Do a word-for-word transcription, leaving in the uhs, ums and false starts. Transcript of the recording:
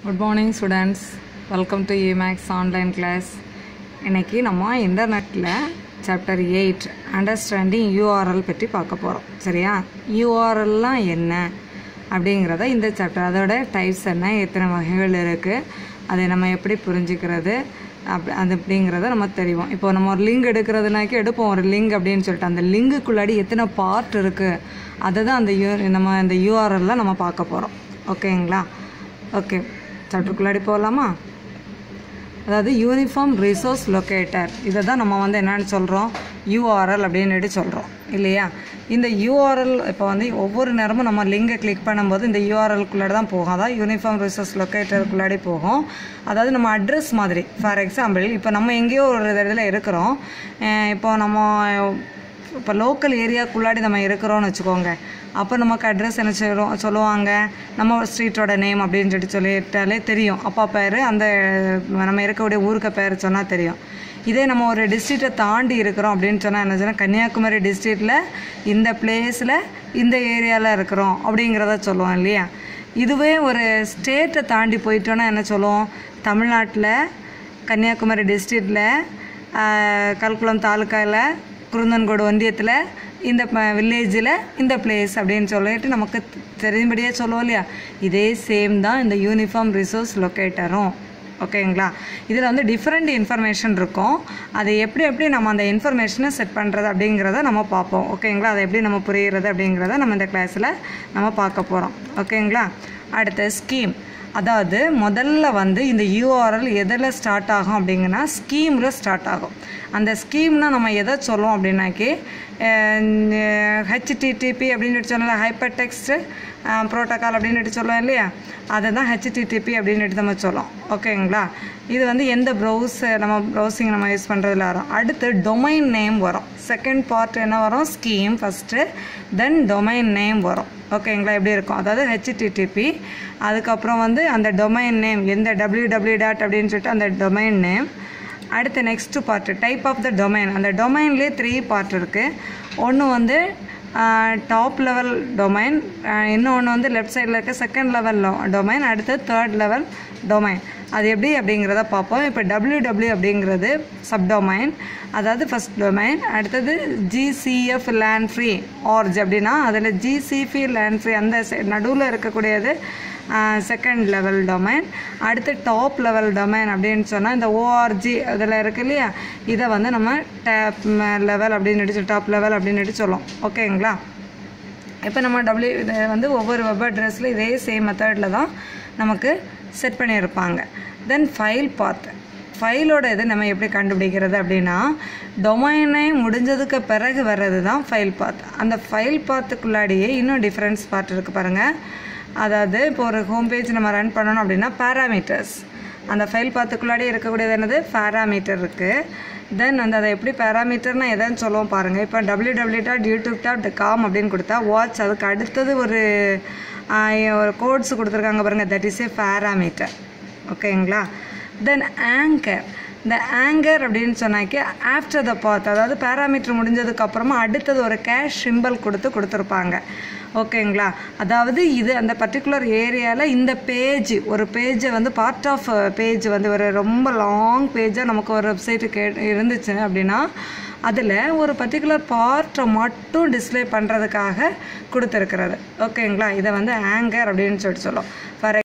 Good morning students, welcome to E MAX online class. இன்னைக்கு நம்ம இன்டர்நெட்டில் சாப்டர் எயிட் அண்டர்ஸ்டாண்டிங் யூஆர்எல் பற்றி பார்க்க போகிறோம். சரியா? யூஆர்எல்லாம் என்ன அப்படிங்கிறத இந்த சாப்டர், அதோட டைப்ஸ் என்ன, எத்தனை வகைகள் இருக்குது, அதை நம்ம எப்படி புரிஞ்சுக்கிறது அப் அது அப்படிங்கிறத நம்ம தெரியும். இப்போ நம்ம ஒரு லிங்க் எடுக்கிறதுனாக்கி எடுப்போம் ஒரு லிங்க் அப்படின்னு சொல்லிட்டு, அந்த லிங்குக்குள்ளாடி எத்தனை பார்ட் இருக்குது அதை தான் அந்த யூ நம்ம அந்த யூஆர்எல்ல நம்ம பார்க்க போகிறோம். ஓகேங்களா? ஓகே, சாப்டருக்குள்ளாடி போகலாமா? அதாவது யூனிஃபார்ம் ரிசோர்ஸ் லொக்கேட்டர், இதை தான் நம்ம வந்து என்னென்னு சொல்கிறோம், யூஆர்எல் அப்படின்னு சொல்கிறோம் இல்லையா? இந்த யூஆர்எல் இப்போ வந்து ஒவ்வொரு நேரமும் நம்ம லிங்கை கிளிக் பண்ணும்போது இந்த யூஆர்எல்குள்ளாடி தான் போகும். அதான் யூனிஃபார்ம் ரிசோர்ஸ் லொக்கேட்டருக்குள்ளாடி போகும். அதாவது நம்ம அட்ரஸ் மாதிரி. ஃபார் எக்ஸாம்பிள், இப்போ நம்ம எங்கேயோ ஒரு இதில் இருக்கிறோம், இப்போ நம்ம இப்போ லோக்கல் ஏரியாக்குள்ளாடி நம்ம இருக்கிறோன்னு வச்சுக்கோங்க. அப்போ நமக்கு அட்ரஸ் என்ன சொல்லுவோம் சொல்லுவாங்க நம்ம ஸ்ட்ரீட்டோட நேம் அப்படின்னு சொல்லிட்டு சொல்லிட்டாலே தெரியும். அப்பா பேர், அந்த நம்ம இருக்கக்கூடிய ஊருக்கு பேர் சொன்னால் தெரியும். இதே நம்ம ஒரு டிஸ்ட்ரிக்டை தாண்டி இருக்கிறோம் அப்படின்னு சொன்னால் என்ன சொன்னால், கன்னியாகுமரி டிஸ்ட்ரிக்டில் இந்த பிளேஸில் இந்த ஏரியாவில் இருக்கிறோம் அப்படிங்கிறத சொல்லுவோம் இல்லையா? இதுவே ஒரு ஸ்டேட்டை தாண்டி போயிட்டோன்னா என்ன சொல்லுவோம், தமிழ்நாட்டில் கன்னியாகுமரி டிஸ்ட்ரிக்டில் கல்குளம் தாலுக்காவில் குருந்தன்கோடு ஒன்றியத்தில் இந்த வில்லேஜில் இந்த பிளேஸ் அப்படின்னு சொல்லிட்டு நமக்கு தெரியும்படியே சொல்லுவோம் இல்லையா? இதே சேம் தான் இந்த யூனிஃபார்ம் ரிசோர்ஸ் லொக்கேட்டரும். ஓகேங்களா? இதில் வந்து டிஃப்ரெண்ட் இன்ஃபர்மேஷன் இருக்கும். அதை எப்படி எப்படி நம்ம அந்த இன்ஃபர்மேஷனை செட் பண்ணுறது அப்படிங்கிறத நம்ம பார்ப்போம். ஓகேங்களா? அதை எப்படி நம்ம புரிகிறது அப்படிங்கிறத நம்ம இந்த கிளாஸில் நம்ம பார்க்க போகிறோம். ஓகேங்களா? அடுத்த ஸ்கீம், அதாவது முதல்ல வந்து இந்த யூஆர்எல் எதில் ஸ்டார்ட் ஆகும் அப்படிங்கன்னா ஸ்கீமில் ஸ்டார்ட் ஆகும். அந்த ஸ்கீம்னால் நம்ம எதை சொல்லுவோம் அப்படின்னாக்கி ஹெச்டிடிபி அப்படின்னு சொல்லலாம், ஹைப்பர் டெக்ஸ்ட் ப்ரோட்டோக்கால் அப்படின்னு சொல்லுவோம் இல்லையா? அதை தான் ஹெச்டிடிபி அப்படின்னு நம்ம சொல்லுவோம். ஓகேங்களா? இது வந்து எந்த ப்ரௌஸ் நம்ம ப்ரௌசிங் நம்ம யூஸ் பண்ணுறதுல வரும். அடுத்து டொமைன் நேம் வரும். செகண்ட் பார்ட் என்ன வரும், scheme first, then domain name வரும். ஓகேங்களா? எப்படி இருக்கும், அதாவது ஹெச்டிடிபி, அதுக்கப்புறம் வந்து அந்த டொமைன் நேம், எந்த டபிள்யூ டபிள்யூ டாட் அப்படின்னு சொல்லிட்டு அந்த டொமைன் நேம். அடுத்து next part type of the domain. அந்த டொமைன்லேயே த்ரீ பார்ட் இருக்குது. ஒன்று வந்து டாப் லெவல் டொமைன், இன்னொன்று வந்து லெஃப்ட் சைடில் இருக்க செகண்ட் லெவல் டொமைன், அடுத்து தேர்ட் லெவல் டொமைன். அது எப்படி அப்படிங்கிறத பார்ப்போம். இப்போ டபிள்யூ டபிள்யூ அப்படிங்கிறது சப்டொமைன், அதாவது ஃபஸ்ட் டொமைன். அடுத்தது ஜிசிஎஃப் லேண்ட் ஃப்ரீ ஆர்ஜ் அப்படின்னா அதில் ஜிசிபி லேண்ட் ஃப்ரீ அந்த நடுவில் இருக்கக்கூடியது செகண்ட் லெவல் டொமைன். அடுத்து டாப் லெவல் டொமைன் அப்படின்னு சொன்னால் இந்த ஓஆர்ஜி அதில் இருக்கு இல்லையா, இதை வந்து நம்ம டேப் லெவல் அப்படின்னு டாப் லெவல் அப்படின்னு சொல்லுவோம். ஓகேங்களா? இப்போ நம்ம டபிள்யூ இதை வந்து ஒவ்வொரு வெப் அட்ரஸில் இதே சேம் மெத்தடில் தான் நமக்கு செட் பண்ணியிருப்பாங்க. தென் ஃபைல் பாத், ஃபைலோட இது நம்ம எப்படி கண்டுபிடிக்கிறது அப்படின்னா டொமைனை முடிஞ்சதுக்கு பிறகு வர்றது தான் ஃபைல் பாத். அந்த ஃபைல் பாத்துக்குள்ளாடியே இன்னும் டிஃப்ரென்ஸ் பார்ட் இருக்குது பாருங்கள். அதாவது இப்போ ஒரு ஹோம் பேஜ் நம்ம ரன் பண்ணணும் அப்படின்னா பேராமீட்டர்ஸ், அந்த ஃபைல் பாத்துக்குள்ளாடி இருக்கக்கூடியது என்னது, பேராமீட்டர் இருக்குது. தென் வந்து அதை எப்படி பேராமீட்டர்னால் எதுன்னு சொல்லுவோம் பாருங்கள். இப்போ W W dot YouTube dot com அப்படின்னு கொடுத்தா வாட்ச், அதுக்கு அடுத்தது ஒரு ஒரு கோட்ஸ் கொடுத்துருக்காங்க பாருங்கள், தட் இஸ் ஏ பேராமீட்டர். ஓகேங்களா? தென் ஆங்கர், இந்த ஆங்கர் அப்படின்னு சொன்னாக்கி ஆஃப்டர் த பாத், அதாவது பேராமீட்டர் முடிஞ்சதுக்கப்புறமா அடுத்தது ஒரு கேஷ் சிம்பிள் கொடுத்து கொடுத்துருப்பாங்க. ஓகேங்களா? அதாவது இது அந்த பர்டிகுலர் ஏரியாவில் இந்த பேஜ், ஒரு பேஜை வந்து பார்ட் ஆஃப் பேஜ் வந்து ஒரு ரொம்ப லாங் பேஜாக நமக்கு ஒரு வெப்சைட்டு கே இருந்துச்சு அப்படின்னா அதில் ஒரு பர்டிகுலர் பார்ட்டை மட்டும் டிஸ்பிளே பண்ணுறதுக்காக கொடுத்துருக்கிறது. ஓகேங்களா? இதை வந்து ஆங்கர் அப்படின்னு சொல்லிட்டு சொல்லுவோம். ஃபார்